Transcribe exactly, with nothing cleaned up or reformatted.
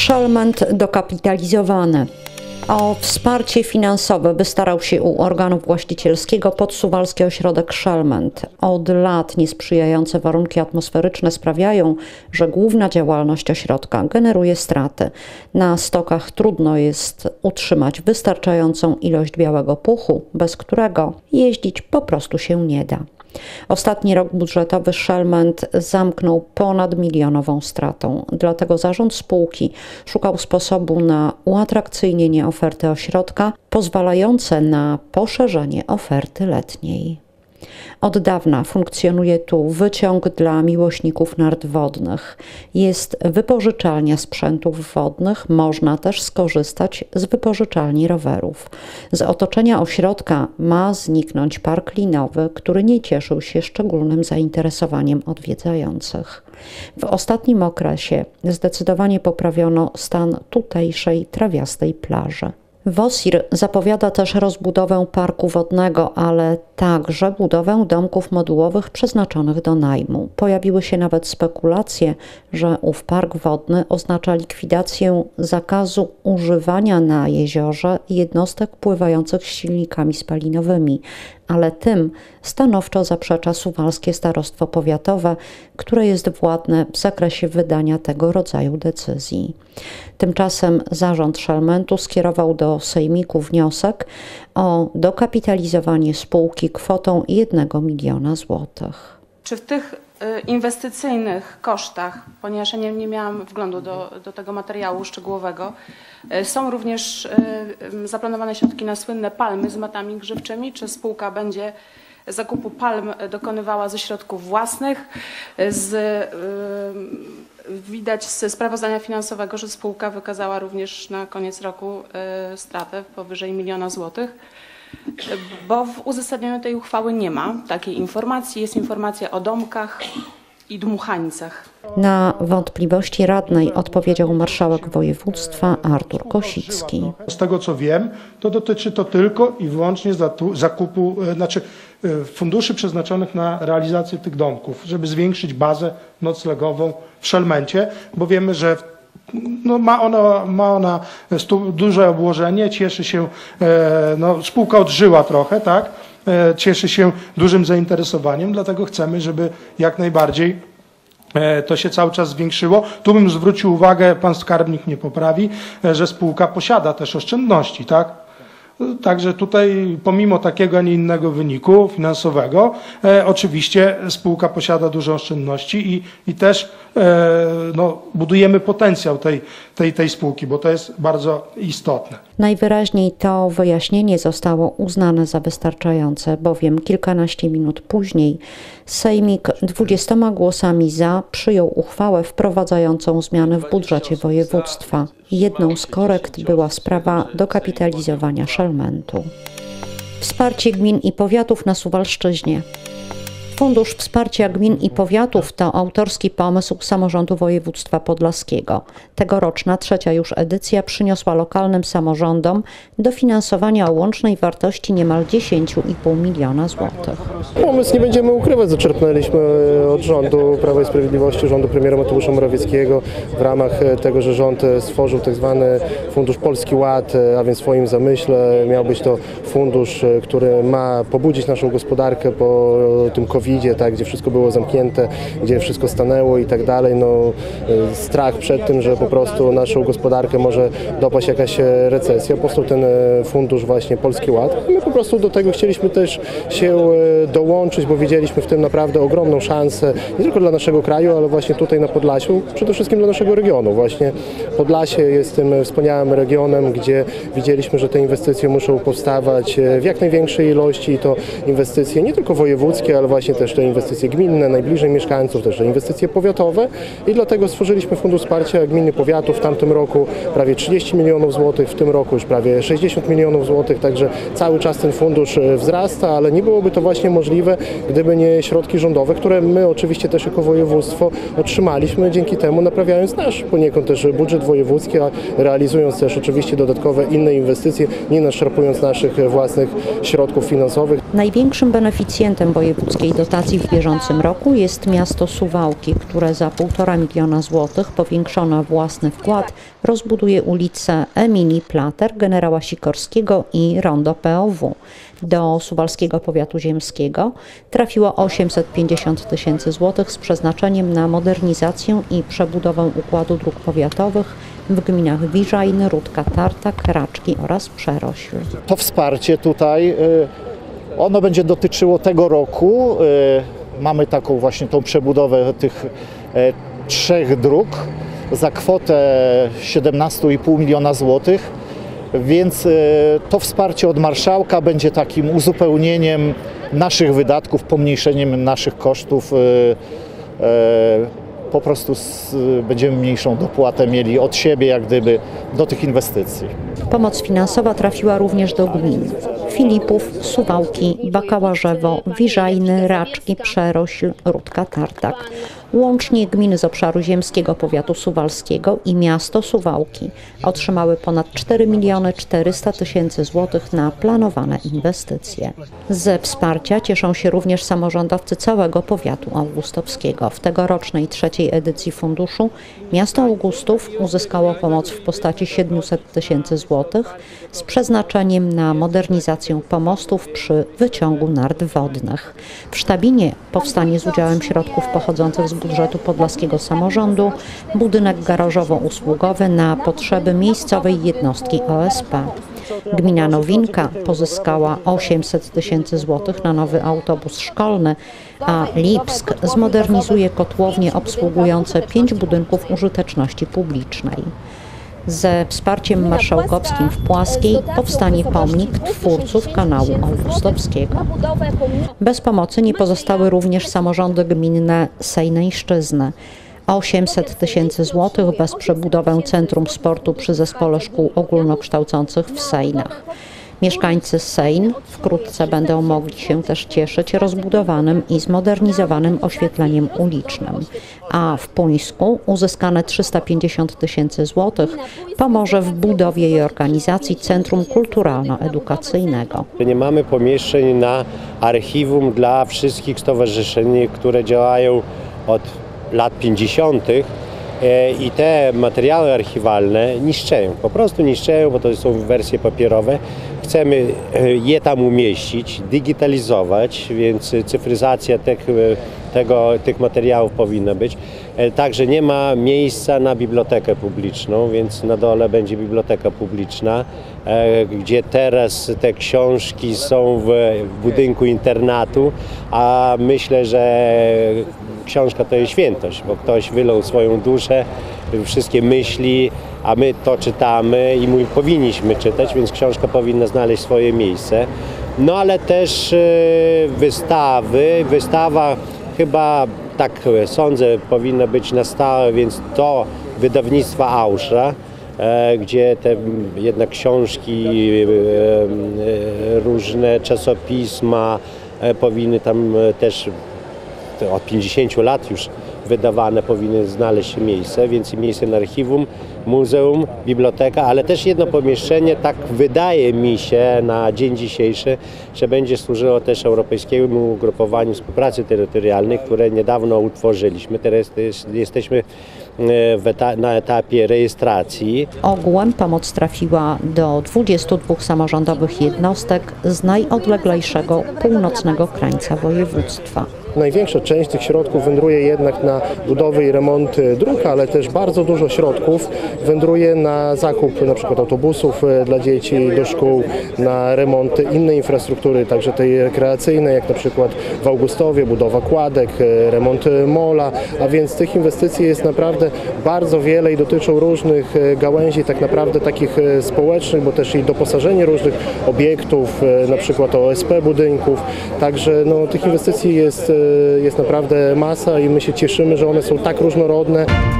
Szelment dokapitalizowany. O wsparcie finansowe wystarał się u organów właścicielskiego Podsuwalski Ośrodek Szelment. Od lat niesprzyjające warunki atmosferyczne sprawiają, że główna działalność ośrodka generuje straty. Na stokach trudno jest utrzymać wystarczającą ilość białego puchu, bez którego jeździć po prostu się nie da. Ostatni rok budżetowy Szelment zamknął ponad milionową stratą. Dlatego zarząd spółki szukał sposobu na uatrakcyjnienie oferty ośrodka, pozwalające na poszerzenie oferty letniej. Od dawna funkcjonuje tu wyciąg dla miłośników nart wodnych. Jest wypożyczalnia sprzętów wodnych, można też skorzystać z wypożyczalni rowerów. Z otoczenia ośrodka ma zniknąć park linowy, który nie cieszył się szczególnym zainteresowaniem odwiedzających. W ostatnim okresie zdecydowanie poprawiono stan tutejszej trawiastej plaży. WOSIR zapowiada też rozbudowę parku wodnego, ale także budowę domków modułowych przeznaczonych do najmu. Pojawiły się nawet spekulacje, że ów park wodny oznacza likwidację zakazu używania na jeziorze jednostek pływających silnikami spalinowymi, ale tym stanowczo zaprzecza Suwalskie Starostwo Powiatowe, które jest władne w zakresie wydania tego rodzaju decyzji. Tymczasem zarząd Szelmentu skierował do sejmiku wniosek o dokapitalizowanie spółki kwotą jednego miliona złotych. Czy w tych inwestycyjnych kosztach, ponieważ ja nie, nie miałam wglądu do, do tego materiału szczegółowego, są również zaplanowane środki na słynne palmy z matami grzywczymi? Czy spółka będzie zakupu palm dokonywała ze środków własnych? Z, widać ze sprawozdania finansowego, że spółka wykazała również na koniec roku stratę powyżej miliona złotych. Bo w uzasadnieniu tej uchwały nie ma takiej informacji. Jest informacja o domkach i dmuchańcach. Na wątpliwości radnej odpowiedział marszałek województwa Artur Kosicki. Z tego co wiem, to dotyczy to tylko i wyłącznie zakupu, znaczy funduszy przeznaczonych na realizację tych domków, żeby zwiększyć bazę noclegową w Szelmencie, bo wiemy, że no ma ona, ma ona stu, duże obłożenie, cieszy się, no, spółka odżyła trochę, tak? Cieszy się dużym zainteresowaniem, dlatego chcemy, żeby jak najbardziej to się cały czas zwiększyło. Tu bym zwrócił uwagę, pan skarbnik mnie poprawi, że spółka posiada też oszczędności, tak? Także tutaj pomimo takiego, a nie innego wyniku finansowego, e, oczywiście spółka posiada duże oszczędności i, i też e, no, budujemy potencjał tej, tej, tej spółki, bo to jest bardzo istotne. Najwyraźniej to wyjaśnienie zostało uznane za wystarczające, bowiem kilkanaście minut później sejmik dwudziestoma głosami za przyjął uchwałę wprowadzającą zmiany w budżecie województwa. Jedną z korekt była sprawa dokapitalizowania Szelmentu. Wsparcie gmin i powiatów na Suwalszczyźnie. Fundusz Wsparcia Gmin i Powiatów to autorski pomysł Samorządu Województwa Podlaskiego. Tegoroczna trzecia już edycja przyniosła lokalnym samorządom dofinansowania o łącznej wartości niemal dziesięć i pół miliona złotych. Pomysł nie będziemy ukrywać, zaczerpnęliśmy od rządu Prawa i Sprawiedliwości, rządu premiera Mateusza Morawieckiego w ramach tego, że rząd stworzył tak zwany Fundusz Polski Ład, a więc w swoim zamyśle miał być to fundusz, który ma pobudzić naszą gospodarkę po tym kowid, tak, gdzie wszystko było zamknięte, gdzie wszystko stanęło i tak dalej. No, strach przed tym, że po prostu naszą gospodarkę może dopaść jakaś recesja. Powstał ten fundusz właśnie Polski Ład. My po prostu do tego chcieliśmy też się dołączyć, bo widzieliśmy w tym naprawdę ogromną szansę, nie tylko dla naszego kraju, ale właśnie tutaj na Podlasiu, przede wszystkim dla naszego regionu. Właśnie Podlasie jest tym wspaniałym regionem, gdzie widzieliśmy, że te inwestycje muszą powstawać w jak największej ilości i to inwestycje nie tylko wojewódzkie, ale właśnie też te inwestycje gminne, najbliżej mieszkańców, też te inwestycje powiatowe i dlatego stworzyliśmy Fundusz Wsparcia Gmin i Powiatów w tamtym roku prawie trzydzieści milionów złotych, w tym roku już prawie sześćdziesiąt milionów złotych, także cały czas ten fundusz wzrasta, ale nie byłoby to właśnie możliwe, gdyby nie środki rządowe, które my oczywiście też jako województwo otrzymaliśmy, dzięki temu naprawiając nasz poniekąd też budżet wojewódzki, a realizując też oczywiście dodatkowe inne inwestycje, nie naszarpując naszych własnych środków finansowych. Największym beneficjentem wojewódzkiej dotacji dotacji w bieżącym roku jest miasto Suwałki, które za półtora miliona złotych powiększone własny wkład rozbuduje ulicę Emilii Plater, generała Sikorskiego i rondo P O W. Do Suwalskiego Powiatu Ziemskiego trafiło osiemset pięćdziesiąt tysięcy złotych z przeznaczeniem na modernizację i przebudowę układu dróg powiatowych w gminach Wiżajny, Rudka, Tartak, Raczki oraz Przerośl. To wsparcie tutaj, ono będzie dotyczyło tego roku. Mamy taką właśnie tą przebudowę tych trzech dróg za kwotę siedemnaście i pół miliona złotych, więc to wsparcie od marszałka będzie takim uzupełnieniem naszych wydatków, pomniejszeniem naszych kosztów. Po prostu będziemy mniejszą dopłatę mieli od siebie, jak gdyby, do tych inwestycji. Pomoc finansowa trafiła również do gmin Filipów, Suwałki, Bakałarzewo, Wiżajny, Raczki, Przerośl, Rudka, Tartak. Łącznie gminy z obszaru ziemskiego powiatu suwalskiego i miasto Suwałki otrzymały ponad cztery miliony czterysta tysięcy złotych na planowane inwestycje. Ze wsparcia cieszą się również samorządowcy całego powiatu augustowskiego. W tegorocznej trzeciej edycji funduszu miasto Augustów uzyskało pomoc w postaci siedmiuset tysięcy złotych z przeznaczeniem na modernizację pomostów przy wyciągu nart wodnych. W Sztabinie powstanie z udziałem środków pochodzących z budżetu podlaskiego samorządu budynek garażowo-usługowy na potrzeby miejscowej jednostki O S P. Gmina Nowinka pozyskała osiemset tysięcy złotych na nowy autobus szkolny, a Lipsk zmodernizuje kotłownie obsługujące pięć budynków użyteczności publicznej. Ze wsparciem marszałkowskim w Płaskiej powstanie pomnik twórców kanału augustowskiego. Bez pomocy nie pozostały również samorządy gminne Sejneńszczyzny. osiemset tysięcy złotych wesprze budowę Centrum Sportu przy Zespole Szkół Ogólnokształcących w Sejnach. Mieszkańcy Sejn wkrótce będą mogli się też cieszyć rozbudowanym i zmodernizowanym oświetleniem ulicznym, a w Puńsku uzyskane trzysta pięćdziesiąt tysięcy złotych pomoże w budowie i organizacji Centrum Kulturalno-Edukacyjnego. Nie mamy pomieszczeń na archiwum dla wszystkich stowarzyszeń, które działają od lat pięćdziesiątych. I te materiały archiwalne niszczeją, po prostu niszczeją, bo to są wersje papierowe. Chcemy je tam umieścić, digitalizować, więc cyfryzacja tych, tego, tych materiałów powinna być. Także nie ma miejsca na bibliotekę publiczną, więc na dole będzie biblioteka publiczna, gdzie teraz te książki są w budynku internatu, a myślę, że książka to jest świętość, bo ktoś wylał swoją duszę, wszystkie myśli, a my to czytamy i my powinniśmy czytać, więc książka powinna znaleźć swoje miejsce. No ale też wystawy, wystawa chyba, tak sądzę, powinna być na stałe, więc to wydawnictwa Ausza, gdzie te jednak książki, różne czasopisma powinny tam też od pięćdziesięciu lat już wydawane powinny znaleźć się miejsce, więc miejsce na archiwum, muzeum, biblioteka, ale też jedno pomieszczenie, tak wydaje mi się na dzień dzisiejszy, że będzie służyło też Europejskiemu Ugrupowaniu Współpracy Terytorialnej, które niedawno utworzyliśmy. Teraz jesteśmy eta- na etapie rejestracji. Ogółem pomoc trafiła do dwudziestu dwóch samorządowych jednostek z najodleglejszego północnego krańca województwa. Największa część tych środków wędruje jednak na budowę i remonty dróg, ale też bardzo dużo środków wędruje na zakup na przykład autobusów dla dzieci do szkół, na remonty innej infrastruktury, także tej rekreacyjnej, jak na przykład w Augustowie, budowa kładek, remont mola, a więc tych inwestycji jest naprawdę bardzo wiele i dotyczą różnych gałęzi, tak naprawdę takich społecznych, bo też i doposażenie różnych obiektów, na przykład O S P budynków, także no, tych inwestycji jest jest naprawdę masa i my się cieszymy, że one są tak różnorodne.